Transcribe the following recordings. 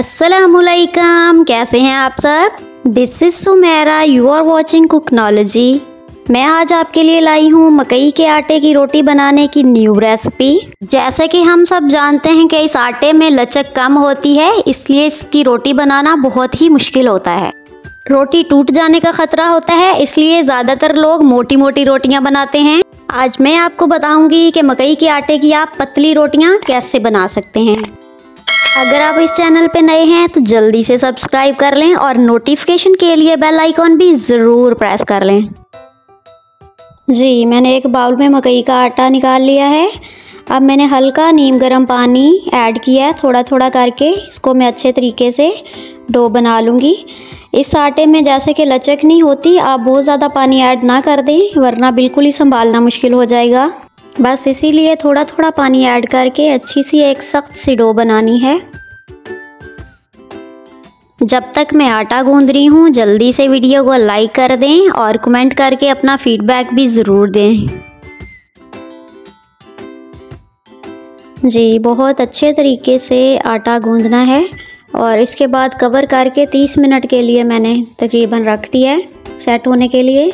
अस्सलामुअलैकुम, कैसे हैं आप सब। This is Sumera, you are watching Cooknology. मैं आज आपके लिए लाई हूँ मकई के आटे की रोटी बनाने की न्यू रेसिपी। जैसे कि हम सब जानते हैं कि इस आटे में लचक कम होती है, इसलिए इसकी रोटी बनाना बहुत ही मुश्किल होता है। रोटी टूट जाने का खतरा होता है, इसलिए ज़्यादातर लोग मोटी मोटी रोटियां बनाते हैं। आज मैं आपको बताऊंगी कि मकई के आटे की आप पतली रोटियां कैसे बना सकते हैं। अगर आप इस चैनल पे नए हैं तो जल्दी से सब्सक्राइब कर लें और नोटिफिकेशन के लिए बेल आइकॉन भी ज़रूर प्रेस कर लें। जी, मैंने एक बाउल में मकई का आटा निकाल लिया है। अब मैंने हल्का नीम गर्म पानी ऐड किया है, थोड़ा थोड़ा करके इसको मैं अच्छे तरीके से डो बना लूँगी। इस आटे में जैसे कि लचक नहीं होती, आप बहुत ज़्यादा पानी ऐड ना कर दें वरना बिल्कुल ही संभालना मुश्किल हो जाएगा। बस इसीलिए थोड़ा थोड़ा पानी ऐड करके अच्छी सी एक सख्त सी डो बनानी है। जब तक मैं आटा गूंद रही हूँ जल्दी से वीडियो को लाइक कर दें और कमेंट करके अपना फीडबैक भी ज़रूर दें। जी, बहुत अच्छे तरीके से आटा गूंदना है और इसके बाद कवर करके 30 मिनट के लिए मैंने तकरीबन रख दिया है सेट होने के लिए।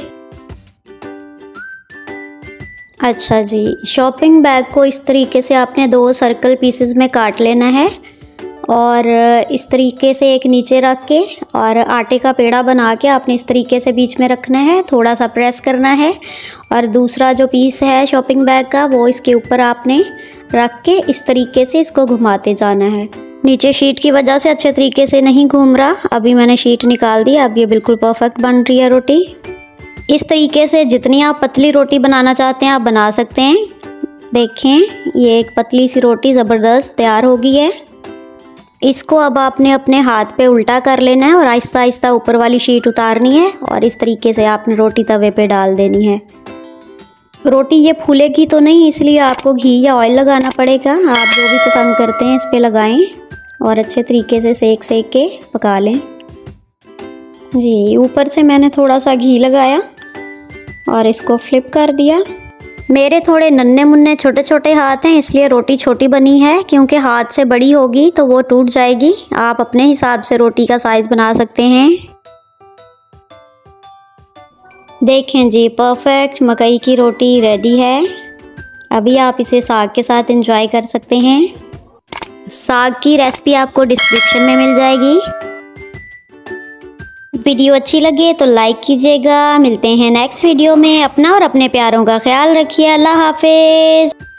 अच्छा जी, शॉपिंग बैग को इस तरीके से आपने 2 सर्कल पीसेस में काट लेना है और इस तरीके से एक नीचे रख के और आटे का पेड़ा बना के आपने इस तरीके से बीच में रखना है, थोड़ा सा प्रेस करना है और दूसरा जो पीस है शॉपिंग बैग का वो इसके ऊपर आपने रख के इस तरीके से इसको घुमाते जाना है। नीचे शीट की वजह से अच्छे तरीके से नहीं घूम रहा, अभी मैंने शीट निकाल दी। अब ये बिल्कुल परफेक्ट बन रही है रोटी। इस तरीके से जितनी आप पतली रोटी बनाना चाहते हैं आप बना सकते हैं। देखें, ये एक पतली सी रोटी ज़बरदस्त तैयार हो गई है। इसको अब आपने अपने हाथ पे उल्टा कर लेना है और आहिस्ता आहिस्ता ऊपर वाली शीट उतारनी है और इस तरीके से आपने रोटी तवे पे डाल देनी है। रोटी ये फूलेगी तो नहीं, इसलिए आपको घी या ऑयल लगाना पड़ेगा। आप जो भी पसंद करते हैं इस पे लगाएं और अच्छे तरीके से सेक के पका लें। जी, ऊपर से मैंने थोड़ा सा घी लगाया और इसको फ्लिप कर दिया। मेरे थोड़े नन्हे मुन्ने छोटे छोटे हाथ हैं, इसलिए रोटी छोटी बनी है, क्योंकि हाथ से बड़ी होगी तो वो टूट जाएगी। आप अपने हिसाब से रोटी का साइज़ बना सकते हैं। देखें जी, परफेक्ट मकई की रोटी रेडी है। अभी आप इसे साग के साथ एंजॉय कर सकते हैं। साग की रेसिपी आपको डिस्क्रिप्शन में मिल जाएगी। वीडियो अच्छी लगे तो लाइक कीजिएगा। मिलते हैं नेक्स्ट वीडियो में। अपना और अपने प्यारों का ख्याल रखिए। अल्लाह हाफिज़।